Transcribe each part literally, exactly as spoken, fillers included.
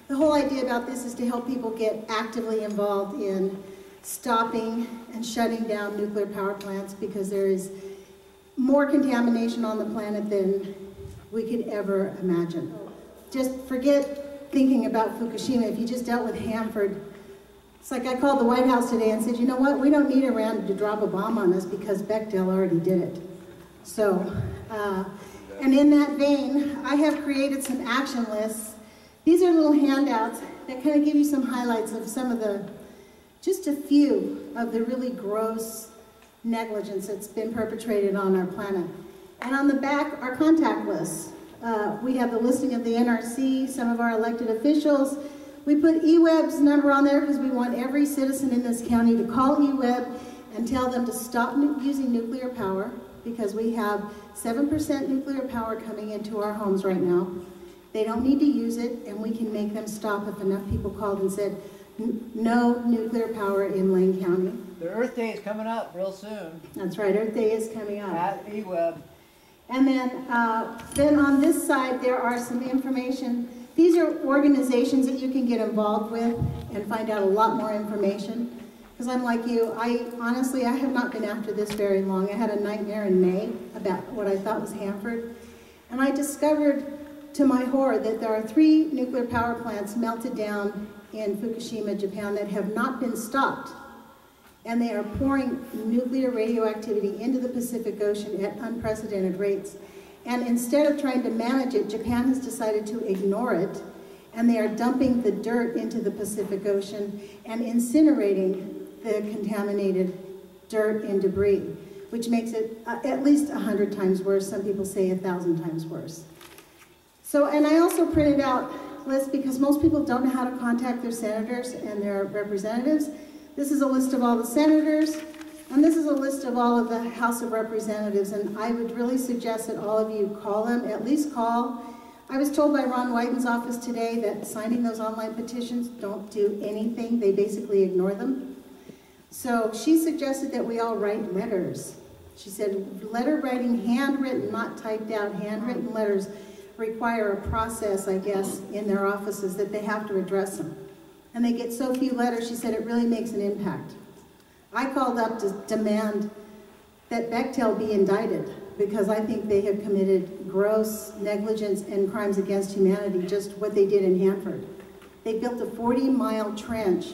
The whole idea about this is to help people get actively involved in stopping and shutting down nuclear power plants, because there is more contamination on the planet than we could ever imagine. Just forget thinking about Fukushima. If you just dealt with Hanford, it's like I called the White House today and said, you know what, we don't need Iran to drop a bomb on us because Bechtel already did it. So, uh, and in that vein, I have created some action lists. These are little handouts that kind of give you some highlights of some of the, just a few of the really gross negligence that's been perpetrated on our planet. And on the back are contact lists. Uh, we have the listing of the N R C, some of our elected officials. We put E WEB's number on there because we want every citizen in this county to call E WEB and tell them to stop nu using nuclear power, because we have seven percent nuclear power coming into our homes right now. They don't need to use it, and we can make them stop if enough people called and said, no nuclear power in Lane County. The Earth Day is coming up real soon. That's right, Earth Day is coming up. At E WEB. And then, uh, then on this side, there are some information. These are organizations that you can get involved with and find out a lot more information. Because I'm like you, I honestly, I have not been after this very long. I had a nightmare in May about what I thought was Hanford. And I discovered, to my horror, that there are three nuclear power plants melted down in Fukushima, Japan, that have not been stopped. And they are pouring nuclear radioactivity into the Pacific Ocean at unprecedented rates. And instead of trying to manage it, Japan has decided to ignore it, and they are dumping the dirt into the Pacific Ocean and incinerating the contaminated dirt and debris, which makes it uh, at least a hundred times worse. Some people say a thousand times worse. So, and I also printed out lists because most people don't know how to contact their senators and their representatives. This is a list of all the senators, and this is a list of all of the House of Representatives, and I would really suggest that all of you call them, at least call. I was told by Ron Wyden's office today that signing those online petitions don't do anything. They basically ignore them. So she suggested that we all write letters. She said letter writing, handwritten, not typed out, handwritten letters require a process, I guess, in their offices that they have to address them. And they get so few letters, she said it really makes an impact. I called up to demand that Bechtel be indicted because I think they have committed gross negligence and crimes against humanity, just what they did in Hanford. They built a forty mile trench,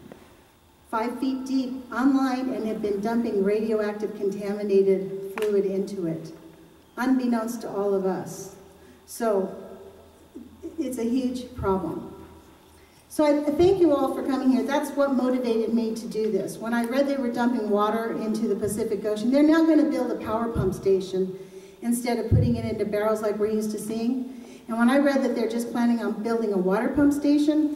five feet deep, online, and have been dumping radioactive contaminated fluid into it, unbeknownst to all of us. So it's a huge problem. So I thank you all for coming here. That's what motivated me to do this. When I read they were dumping water into the Pacific Ocean, they're now going to build a power pump station instead of putting it into barrels like we're used to seeing. And when I read that they're just planning on building a water pump station,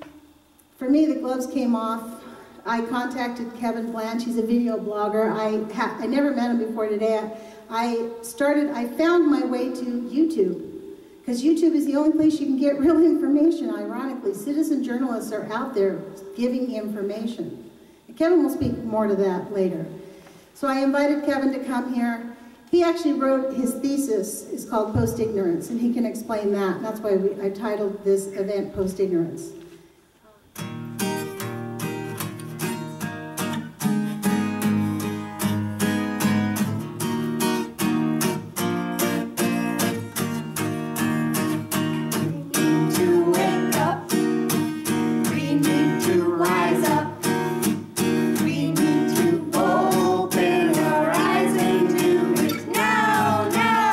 for me the gloves came off. I contacted Kevin Blanch. He's a video blogger. I, ha I never met him before today. I started, I found my way to YouTube. Because YouTube is the only place you can get real information, ironically. Citizen journalists are out there giving information. And Kevin will speak more to that later. So I invited Kevin to come here. He actually wrote, his thesis is called Post-Ignorance, and he can explain that. That's why we, I titled this event Post-Ignorance.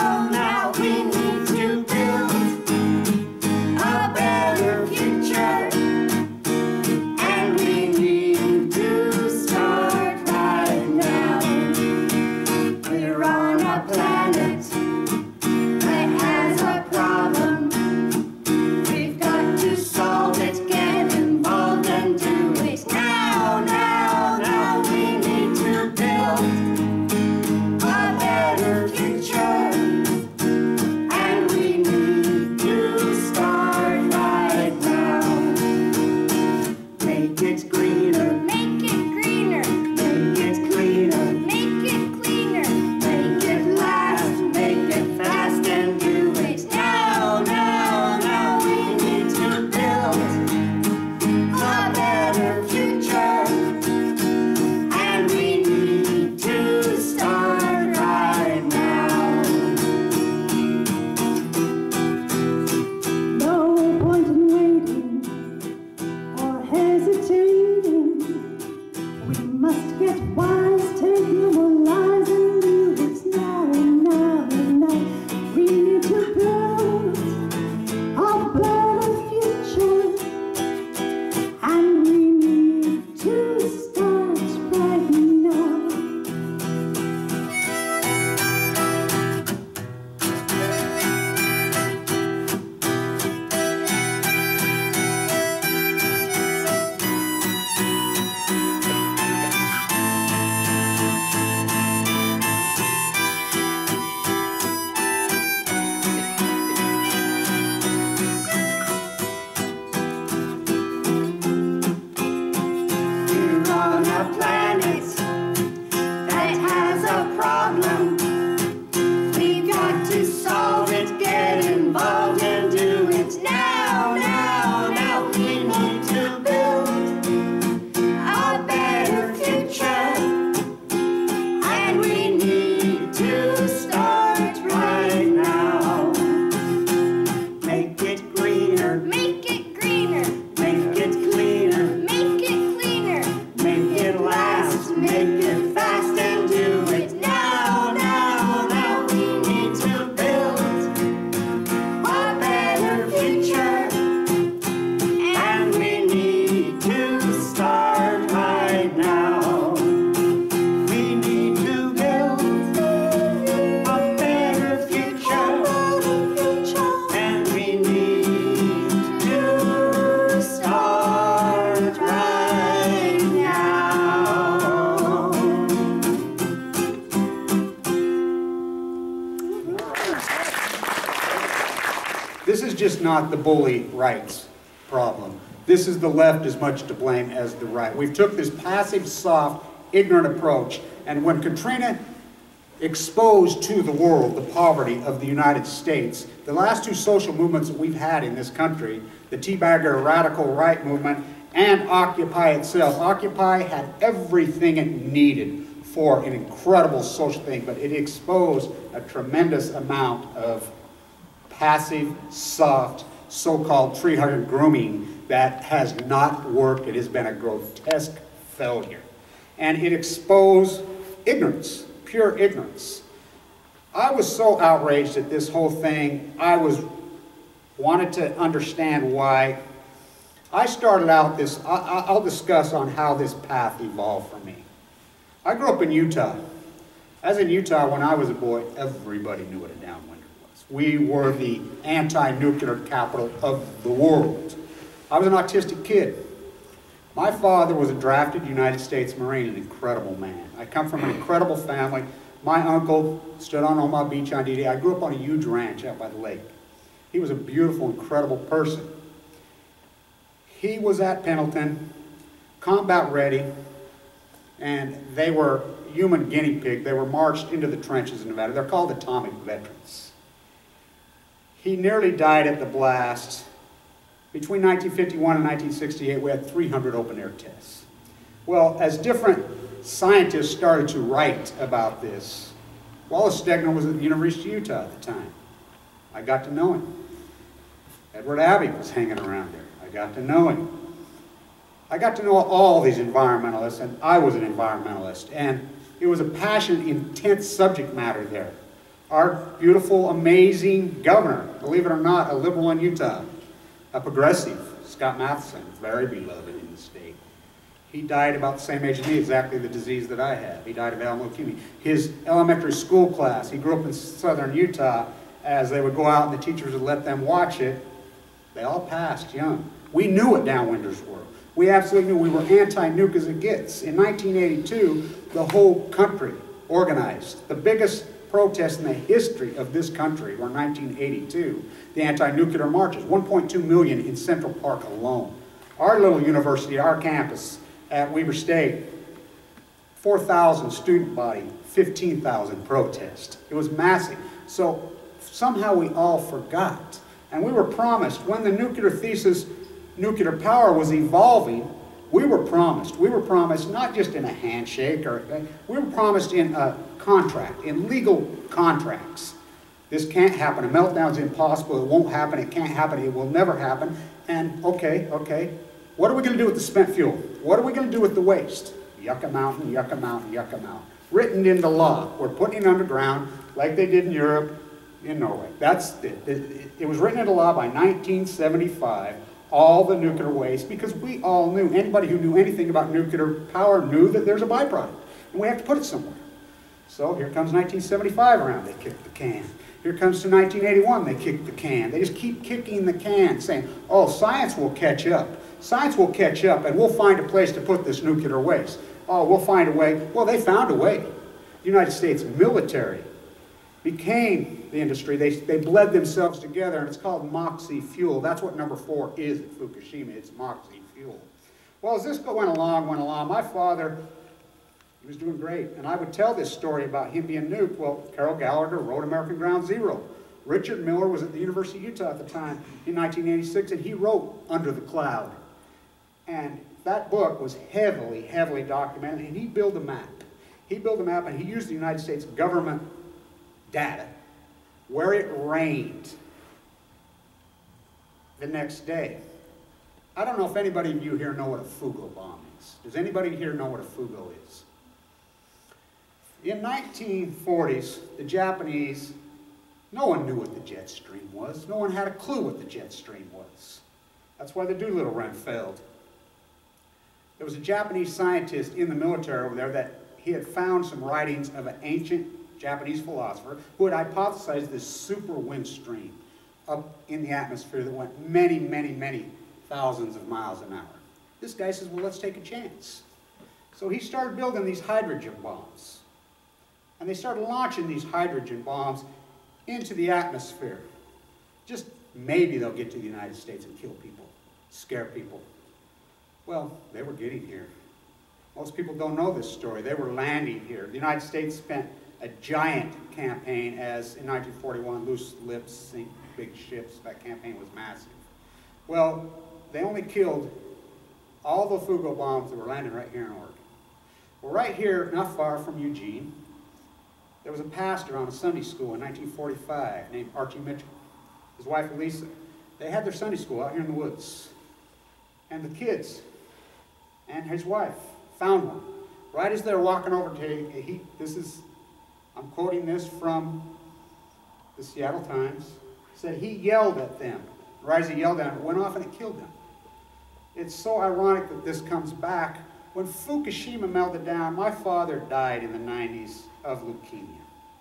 Future. not the bully right's problem. This is the left as much to blame as the right. We've took this passive, soft, ignorant approach, and when Katrina exposed to the world the poverty of the United States, the last two social movements that we've had in this country, the Teabagger radical right movement and Occupy itself. Occupy had everything it needed for an incredible social thing, but it exposed a tremendous amount of passive, soft, so-called tree-hugger grooming that has not worked. It has been a grotesque failure. And it exposed ignorance, pure ignorance. I was so outraged at this whole thing, I was wanted to understand why. I started out this, I, I'll discuss on how this path evolved for me. I grew up in Utah. As in Utah, when I was a boy, everybody knew what a downwinder was. We were the anti-nuclear capital of the world. I was an autistic kid. My father was a drafted United States Marine, an incredible man. I come from an incredible family. My uncle stood on Omaha Beach on D Day. I grew up on a huge ranch out by the lake. He was a beautiful, incredible person. He was at Pendleton, combat ready, and they were human guinea pig. They were marched into the trenches in Nevada. They're called atomic veterans. He nearly died at the blast. Between nineteen fifty-one and nineteen sixty-eight, we had three hundred open-air tests. Well, as different scientists started to write about this, Wallace Stegner was at the University of Utah at the time. I got to know him. Edward Abbey was hanging around there. I got to know him. I got to know all these environmentalists, and I was an environmentalist, and it was a passionate, intense subject matter there. Our beautiful, amazing governor, believe it or not, a liberal in Utah, a progressive, Scott Matheson, very beloved in the state. He died about the same age as me, exactly the disease that I have. He died of alpha leukemia. His elementary school class, he grew up in southern Utah, as they would go out and the teachers would let them watch it, they all passed young. We knew what downwinders were. We absolutely knew we were anti-nuke as it gets. In nineteen eighty-two, the whole country organized. The biggest protests in the history of this country were nineteen eighty-two, the anti-nuclear marches, one point two million in Central Park alone. Our little university, our campus at Weber State, four thousand student body, fifteen thousand protest. It was massive. So somehow we all forgot. And we were promised, when the nuclear thesis, nuclear power was evolving, we were promised. We were promised not just in a handshake, or we were promised in a contract, in legal contracts. This can't happen. A meltdown's impossible. It won't happen. It can't happen. It will never happen. And okay, okay, what are we going to do with the spent fuel? What are we going to do with the waste? Yucca Mountain, Yucca Mountain, Yucca Mountain. Written into law. We're putting it underground like they did in Europe, in Norway. That's it. It, it was written into law by nineteen seventy-five. All the nuclear waste, because we all knew, anybody who knew anything about nuclear power knew that there's a byproduct, and we have to put it somewhere. So here comes nineteen seventy-five around, they kick the can. Here comes to nineteen eighty-one, they kick the can. They just keep kicking the can, saying, oh, science will catch up. Science will catch up, and we'll find a place to put this nuclear waste. Oh, we'll find a way. Well, they found a way. The United States military became the industry. They, they bled themselves together, and it's called Moxie fuel. That's what number four is at Fukushima. It's Moxie fuel. Well, as this went along, went along, my father, he was doing great. And I would tell this story about him being nuked. Well, Carol Gallagher wrote American Ground Zero. Richard Miller was at the University of Utah at the time in nineteen eighty-six, and he wrote Under the Cloud. And that book was heavily, heavily documented, and he built a map. He built a map, and he used the United States government data where it rained the next day. I don't know if anybody of you here know what a Fugo bomb is. Does anybody here know what a Fugo is? In nineteen forties, the Japanese, no one knew what the jet stream was. No one had a clue what the jet stream was. That's why the Doolittle run failed. There was a Japanese scientist in the military over there that he had found some writings of an ancient Japanese philosopher who had hypothesized this super wind stream up in the atmosphere that went many, many, many thousands of miles an hour. This guy says, well, let's take a chance. So he started building these hydrogen bombs. And they started launching these hydrogen bombs into the atmosphere. Just maybe they'll get to the United States and kill people, scare people. Well, they were getting here. Most people don't know this story. They were landing here. The United States spent a giant campaign as, in nineteen forty-one, loose lips sink big ships. That campaign was massive. Well, they only killed all the Fugo bombs that were landing right here in Oregon. Well, right here, not far from Eugene, there was a pastor on a Sunday school in nineteen forty-five named Archie Mitchell. His wife, Elisa. They had their Sunday school out here in the woods. And the kids and his wife found one. Right as they're walking over to, he, this is, I'm quoting this from the Seattle Times, said he yelled at them. Right as he yelled at them, it went off and it killed them. It's so ironic that this comes back. When Fukushima melted down, my father died in the nineties of leukemia.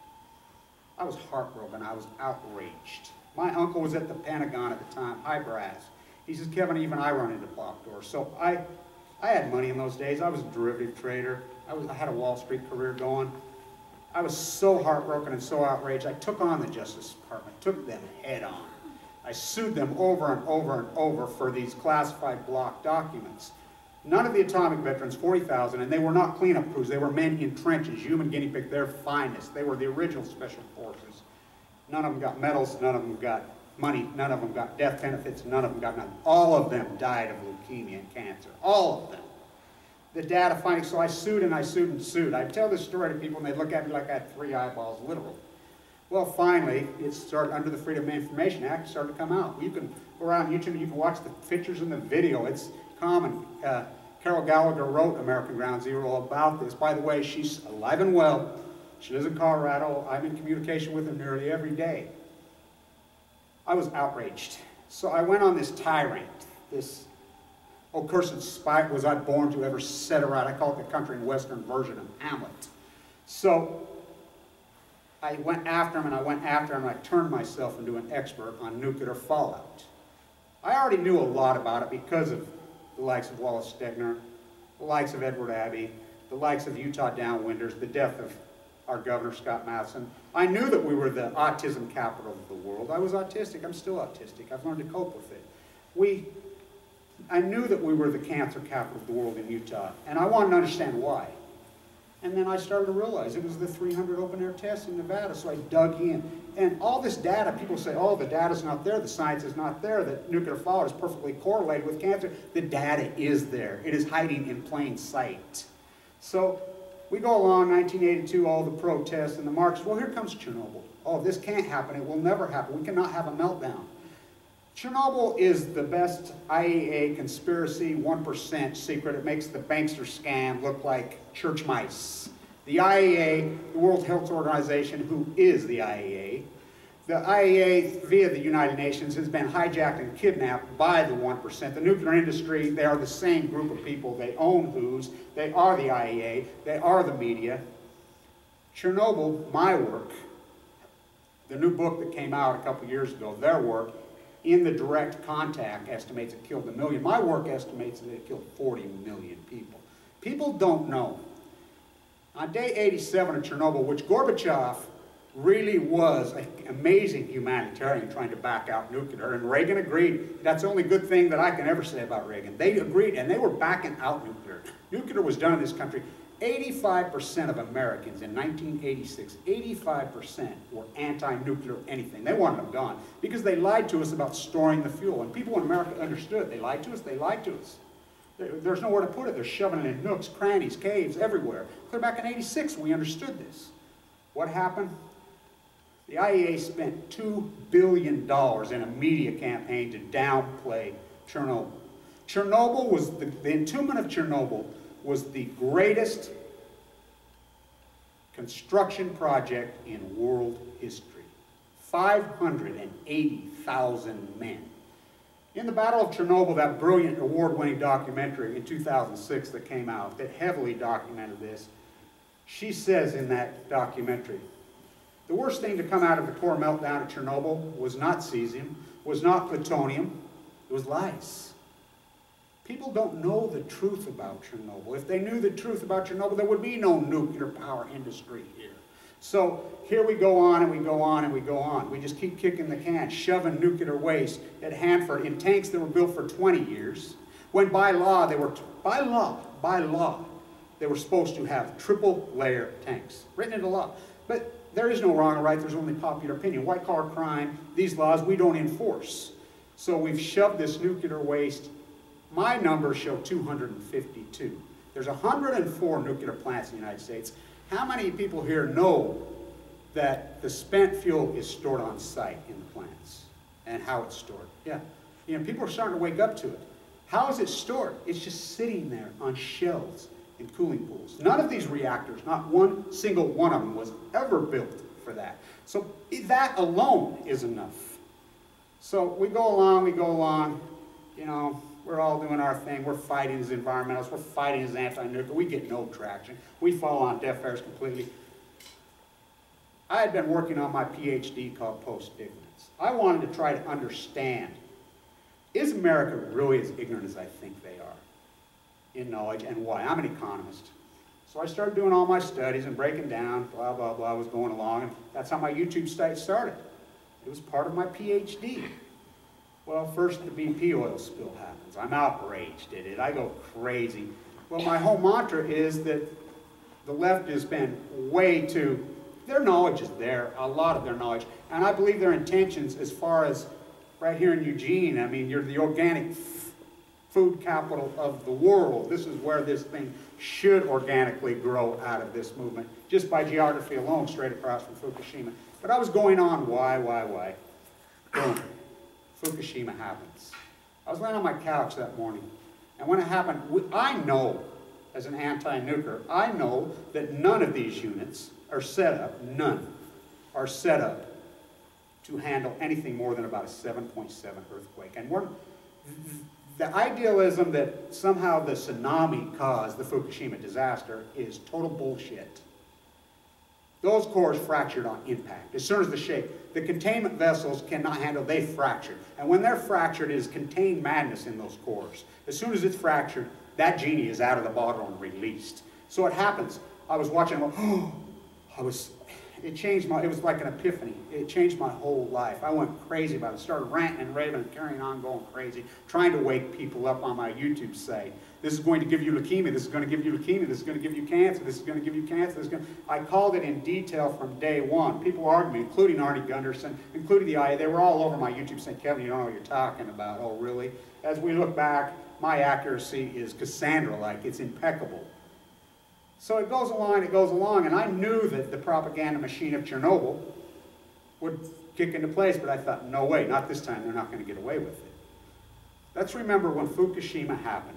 I was heartbroken. I was outraged. My uncle was at the Pentagon at the time, high brass. He says, Kevin, even I run into block doors. So I, I had money in those days. I was a derivative trader. I, was, I had a Wall Street career going. I was so heartbroken and so outraged. I took on the Justice Department, took them head on. I sued them over and over and over for these classified block documents. None of the atomic veterans, forty thousand, and they were not cleanup crews. They were men in trenches, human guinea pig, their finest. They were the original special forces. None of them got medals, none of them got money, none of them got death benefits, none of them got nothing. All of them died of leukemia and cancer. All of them. The data finding, so I sued and I sued and sued. I tell this story to people and they look at me like I had three eyeballs, literally. Well, finally, it started under the Freedom of Information Act, it started to come out. You can go around YouTube, you can watch the pictures and the video. It's common. Uh, Carol Gallagher wrote American Ground Zero about this. By the way, she's alive and well. She lives in Colorado. I'm in communication with her nearly every day. I was outraged. So I went on this tirade, this, oh, cursed spite was I born to ever set a right. I call it the country and western version of Hamlet. So I went after him and I went after him and I turned myself into an expert on nuclear fallout. I already knew a lot about it because of the likes of Wallace Stegner, the likes of Edward Abbey, the likes of Utah Downwinders, the death of our governor, Scott Madison. I knew that we were the autism capital of the world. I was autistic. I'm still autistic. I've learned to cope with it. We, I knew that we were the cancer capital of the world in Utah, and I wanted to understand why. And then I started to realize it was the three hundred open-air tests in Nevada, so I dug in. And all this data, people say, oh, the data's not there, the science is not there, that nuclear fallout is perfectly correlated with cancer. The data is there. It is hiding in plain sight. So we go along, nineteen eighty-two, all the protests and the marches. Well, here comes Chernobyl. Oh, this can't happen. It will never happen. We cannot have a meltdown. Chernobyl is the best I A E A conspiracy, one percent secret. It makes the bankster scam look like church mice. The I A E A, the World Health Organization, who is the I A E A, the I A E A via the United Nations has been hijacked and kidnapped by the one percent. The nuclear industry, they are the same group of people. They own who's, they are the I A E A, they are the media. Chernobyl, my work, the new book that came out a couple years ago, their work, in the direct contact estimates it killed a million. My work estimates that it killed forty million people. People don't know. On day eighty-seven of Chernobyl, which Gorbachev really was an amazing humanitarian trying to back out nuclear, and Reagan agreed. That's the only good thing that I can ever say about Reagan. They agreed, and they were backing out nuclear. Nuclear was done in this country. eighty-five percent of Americans in nineteen eighty-six, eighty-five percent were anti-nuclear anything. They wanted them gone because they lied to us about storing the fuel. And people in America understood. They lied to us, they lied to us. There's nowhere to put it. They're shoving it in nooks, crannies, caves, everywhere. Clear back in eighty-six, we understood this. What happened? The I A E A spent two billion dollars in a media campaign to downplay Chernobyl. Chernobyl was, the, the entombment of Chernobyl was the greatest construction project in world history. five hundred eighty thousand men. In the Battle of Chernobyl, that brilliant award-winning documentary in two thousand six that came out that heavily documented this, she says in that documentary, the worst thing to come out of the core meltdown at Chernobyl was not cesium, was not plutonium, it was lies. People don't know the truth about Chernobyl. If they knew the truth about Chernobyl, there would be no nuclear power industry here. So here we go on and we go on and we go on. We just keep kicking the can, shoving nuclear waste at Hanford in tanks that were built for twenty years, when by law, they were, by law, by law, they were supposed to have triple layer tanks, written into law. But there is no wrong or right, there's only popular opinion. White collar crime, these laws we don't enforce. So we've shoved this nuclear waste. My numbers show two hundred fifty-two. There's one hundred four nuclear plants in the United States. How many people here know that the spent fuel is stored on site in the plants and how it's stored? Yeah, you know, people are starting to wake up to it. How is it stored? It's just sitting there on shelves in cooling pools. None of these reactors, not one single one of them, was ever built for that. So that alone is enough. So we go along, we go along, you know, we're all doing our thing. We're fighting as environmentalists. We're fighting as anti-nuclear. We get no traction. We fall on deaf ears completely. I had been working on my PhD called post-ignorance. I wanted to try to understand, is America really as ignorant as I think they are in knowledge, and why? I'm an economist. So I started doing all my studies and breaking down, blah, blah, blah, I was going along, and that's how my YouTube site started. It was part of my PhD. Well, first the B P oil spill happens. I'm outraged at it. I go crazy. Well, my whole mantra is that the left has been way too, their knowledge is there, a lot of their knowledge, and I believe their intentions as far as right here in Eugene, I mean, you're the organic food capital of the world. This is where this thing should organically grow out of this movement, just by geography alone, straight across from Fukushima. But I was going on, why, why, why? Boom. Fukushima happens. I was laying on my couch that morning, and when it happened, I know, as an anti-nuclear, I know that none of these units are set up, none, are set up to handle anything more than about a seven point seven earthquake. And we're, the idealism that somehow the tsunami caused the Fukushima disaster is total bullshit. Those cores fractured on impact. As soon as the shake, the containment vessels cannot handle, they fractured. And when they're fractured, it is contained madness in those cores. As soon as it's fractured, that genie is out of the bottle and released. So it happens. I was watching, oh, I was, it changed my, it was like an epiphany. It changed my whole life. I went crazy about it. Started ranting and raving and carrying on going crazy, trying to wake people up on my YouTube site. This is going to give you leukemia. This is going to give you leukemia. This is going to give you cancer. This is going to give you cancer. This is going to... I called it in detail from day one. People argued me, including Arnie Gunderson, including the I A. They were all over my YouTube saying, Kevin, you don't know what you're talking about. Oh, really? As we look back, my accuracy is Cassandra-like. It's impeccable. So it goes along, it goes along, and I knew that the propaganda machine of Chernobyl would kick into place, but I thought, no way, not this time. They're not going to get away with it. Let's remember when Fukushima happened.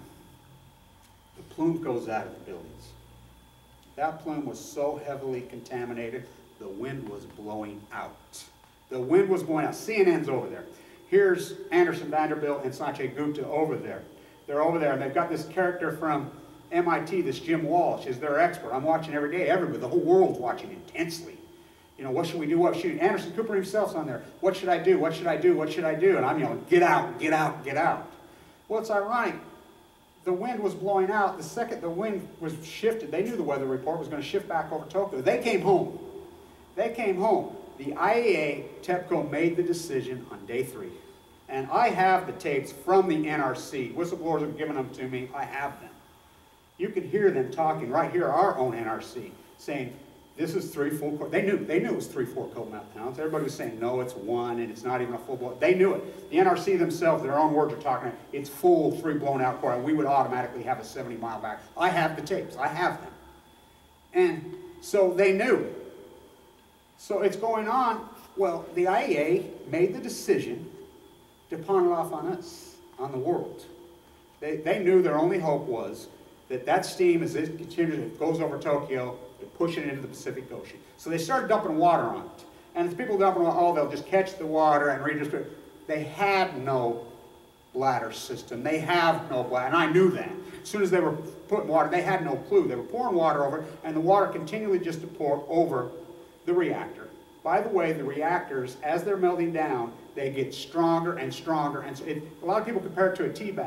The plume goes out of the buildings. That plume was so heavily contaminated, the wind was blowing out. The wind was blowing out. C N N's over there. Here's Anderson Vanderbilt and Sanjay Gupta over there. They're over there, and they've got this character from M I T, this Jim Walsh, is their expert. I'm watching every day, everybody, the whole world's watching intensely. You know, what should we do, what should we do? Anderson Cooper himself's on there. What should I do, what should I do, what should I do? And I'm yelling, get out, get out, get out. Well, it's ironic. The wind was blowing out. The second the wind was shifted, they knew the weather report was going to shift back over Tokyo. They came home. They came home. The I A A, TEPCO made the decision on day three. And I have the tapes from the N R C. Whistleblowers have given them to me. I have them. You could hear them talking right here, our own N R C, saying, this is three full core. They knew, they knew it was three, four coal meltdowns. Everybody was saying, no, it's one, and it's not even a full blown. They knew it. The N R C themselves, their own words are talking, it's full, three blown out core, and we would automatically have a seventy mile back. I have the tapes. I have them. And so they knew. So it's going on. Well, the I A A made the decision to pawn it off on us, on the world. They, they knew their only hope was that that steam, as it continues, it goes over Tokyo, to push it into the Pacific Ocean. So they started dumping water on it. And as people dumping water, oh, they'll just catch the water and redistribute. They had no bladder system. They have no bladder. And I knew that. As soon as they were putting water, they had no clue. They were pouring water over it, and the water continually just to pour over the reactor. By the way, the reactors, as they're melting down, they get stronger and stronger. And so it, a lot of people compare it to a tea bag.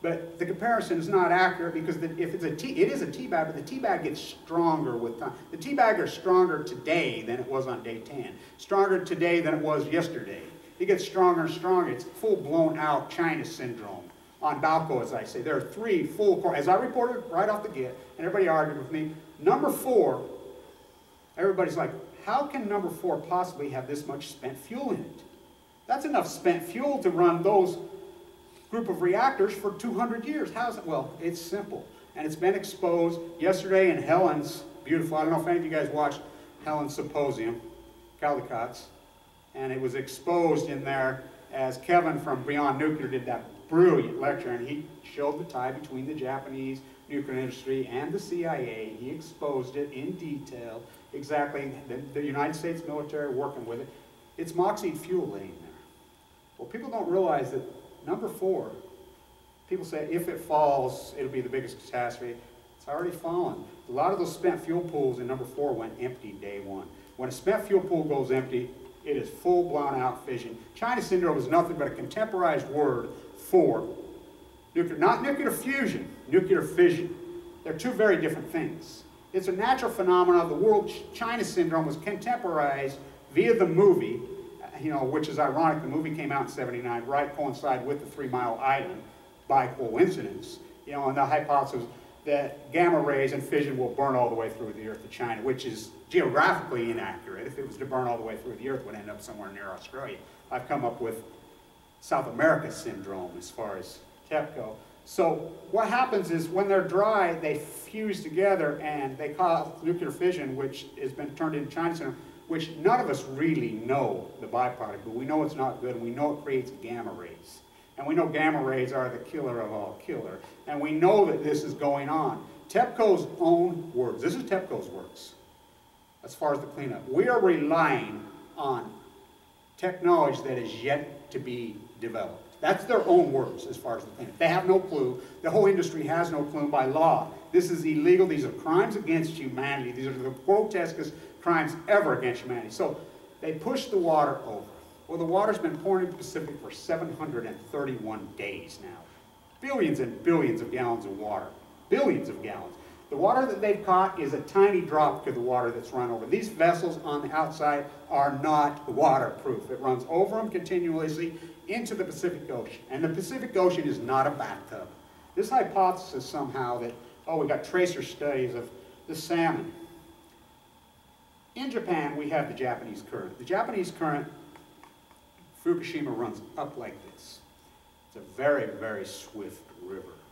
But the comparison is not accurate because the, if it's a tea, it is a tea bag, but the tea bag gets stronger with time. The tea bag is stronger today than it was on day ten. Stronger today than it was yesterday. It gets stronger and stronger. It's full blown out China syndrome. On Balco, as I say, there are three full, as I reported right off the get, and everybody argued with me. Number four, everybody's like, how can number four possibly have this much spent fuel in it? That's enough spent fuel to run those group of reactors for two hundred years. How's it? Well, it's simple. And it's been exposed yesterday in Helen's beautiful, I don't know if any of you guys watched Helen's symposium, Caldecott's, and it was exposed in there as Kevin from Beyond Nuclear did that brilliant lecture, and he showed the tie between the Japanese nuclear industry and the C I A. He exposed it in detail, exactly the, the United States military working with it. It's moxide fuel laying there. Well, people don't realize that number four, people say if it falls, it'll be the biggest catastrophe. It's already fallen. A lot of those spent fuel pools in number four went empty day one. When a spent fuel pool goes empty, it is full blown out fission. China syndrome is nothing but a contemporized word for nuclear, not nuclear fusion, nuclear fission. They're two very different things. It's a natural phenomenon. The world China syndrome was contemporized via the movie, you know, which is ironic. The movie came out in seventy-nine, right coincide with the Three Mile Island by coincidence. You know, and the hypothesis that gamma rays and fission will burn all the way through the Earth to China, which is geographically inaccurate. If it was to burn all the way through the Earth, it would end up somewhere near Australia. I've come up with South America syndrome as far as TEPCO. So what happens is when they're dry, they fuse together and they cause nuclear fission, which has been turned into China syndrome, which none of us really know the byproduct, but we know it's not good, and we know it creates gamma rays. And we know gamma rays are the killer of all killer. And we know that this is going on. TEPCO's own words, this is TEPCO's words, as far as the cleanup. We are relying on technology that is yet to be developed. That's their own words as far as the cleanup. They have no clue. The whole industry has no clue by law. This is illegal. These are crimes against humanity. These are the grotesquest crimes ever against humanity. So they push the water over. Well, the water's been pouring into the Pacific for seven hundred thirty-one days now. Billions and billions of gallons of water. Billions of gallons. The water that they've caught is a tiny drop to the water that's run over. These vessels on the outside are not waterproof. It runs over them continuously into the Pacific Ocean. And the Pacific Ocean is not a bathtub. This hypothesis somehow that, oh, we got tracer studies of the salmon. In Japan, we have the Japanese current. The Japanese current, Fukushima runs up like this. It's a very, very swift river.